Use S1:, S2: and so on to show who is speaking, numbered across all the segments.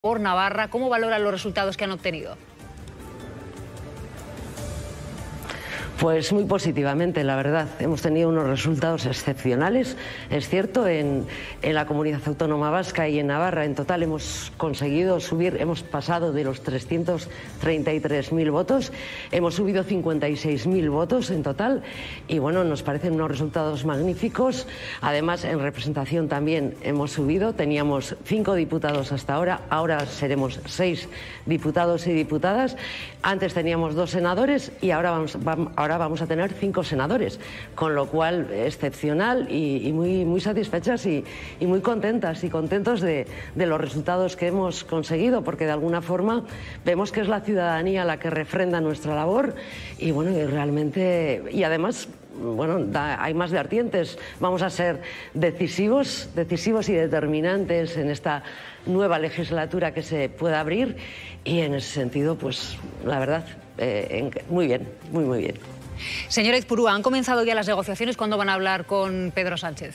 S1: por Navarra. ¿Cómo valoran los resultados que han obtenido?
S2: Pues muy positivamente, la verdad. Hemos tenido unos resultados excepcionales, es cierto, en la Comunidad Autónoma Vasca y en Navarra. En total hemos conseguido subir, hemos pasado de los 333.000 votos, hemos subido 56.000 votos en total y bueno, nos parecen unos resultados magníficos. Además, en representación también hemos subido, teníamos 5 diputados hasta ahora seremos 6 diputados y diputadas. Antes teníamos 2 senadores y ahora vamos a tener 5 senadores, con lo cual excepcional y muy satisfechas y muy contentas y contentos de los resultados que hemos conseguido, porque de alguna forma vemos que es la ciudadanía la que refrenda nuestra labor y bueno, y realmente, y además, bueno, hay más vertientes. Vamos a ser decisivos y determinantes en esta nueva legislatura que se pueda abrir y en ese sentido, pues la verdad, muy bien, muy bien.
S1: Señora Aizpurua, ¿han comenzado ya las negociaciones? ¿Cuándo van a hablar con Pedro Sánchez?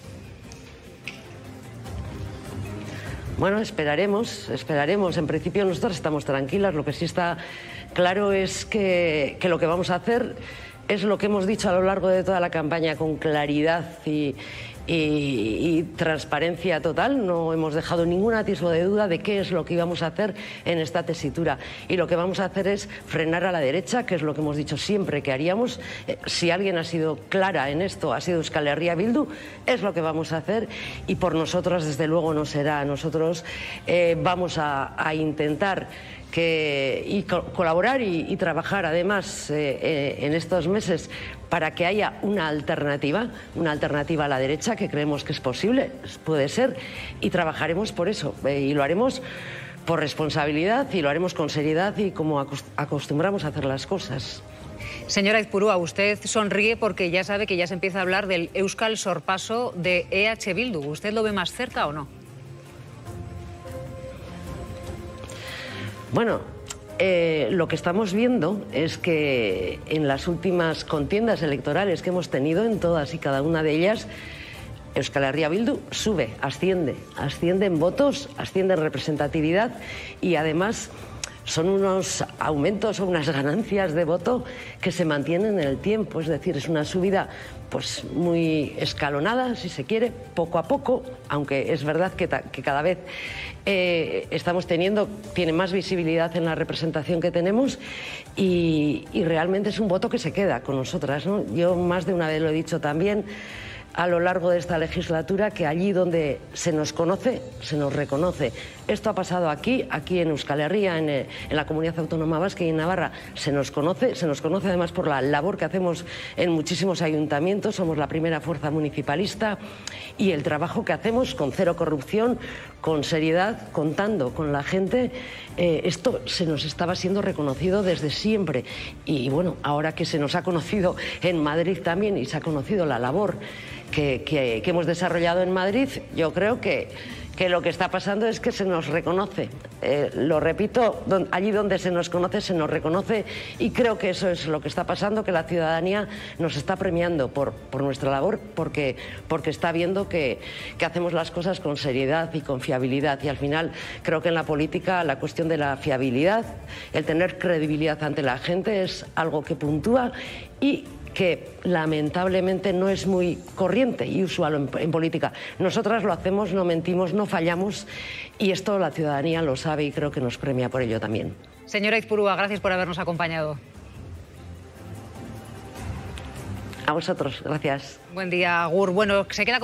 S2: Bueno, esperaremos. En principio nosotros estamos tranquilas. Lo que sí está claro es que lo que vamos a hacer es lo que hemos dicho a lo largo de toda la campaña, con claridad y transparencia total. No hemos dejado ningún atisbo de duda de qué es lo que íbamos a hacer en esta tesitura. Y lo que vamos a hacer es frenar a la derecha, que es lo que hemos dicho siempre que haríamos. Si alguien ha sido clara en esto, ha sido Euskal Herria Bildu, es lo que vamos a hacer. Y por nosotros, desde luego, no será. Nosotros vamos a intentar colaborar y trabajar además en estos meses para que haya una alternativa a la derecha, que creemos que es posible, puede ser, y trabajaremos por eso, y lo haremos por responsabilidad y lo haremos con seriedad y como acostumbramos a hacer las cosas.
S1: Señora Aizpurua, usted sonríe porque ya sabe que ya se empieza a hablar del Euskal Sorpaso de EH Bildu. ¿Usted lo ve más cerca o no?
S2: Bueno, lo que estamos viendo es que en las últimas contiendas electorales que hemos tenido, en todas y cada una de ellas, Euskal Herria Bildu sube, asciende en votos, asciende en representatividad y además son unos aumentos o unas ganancias de voto que se mantienen en el tiempo. Es decir, es una subida pues muy escalonada, si se quiere, poco a poco, aunque es verdad que cada vez tiene más visibilidad en la representación que tenemos y realmente es un voto que se queda con nosotras, ¿no? Yo más de una vez lo he dicho también a lo largo de esta legislatura, que allí donde se nos conoce, se nos reconoce. Esto ha pasado aquí en Euskal Herria, en la Comunidad Autónoma Vasca y en Navarra. Se nos conoce además por la labor que hacemos en muchísimos ayuntamientos. Somos la primera fuerza municipalista y el trabajo que hacemos con cero corrupción, con seriedad, contando con la gente. Esto se nos estaba siendo reconocido desde siempre y bueno, ahora que se nos ha conocido en Madrid también y se ha conocido la labor que hemos desarrollado en Madrid, yo creo que lo que está pasando es que se nos reconoce. Lo repito, allí donde se nos conoce, se nos reconoce y creo que eso es lo que está pasando, que la ciudadanía nos está premiando por nuestra labor, porque está viendo que hacemos las cosas con seriedad y con fiabilidad. Y al final creo que en la política la cuestión de la fiabilidad, el tener credibilidad ante la gente es algo que puntúa y que lamentablemente no es muy corriente y usual en política. Nosotras lo hacemos, no mentimos, no fallamos y esto la ciudadanía lo sabe y creo que nos premia por ello también.
S1: Señora Aizpurua, gracias por habernos acompañado.
S2: A vosotros, gracias.
S1: Buen día, Agur. Bueno, se queda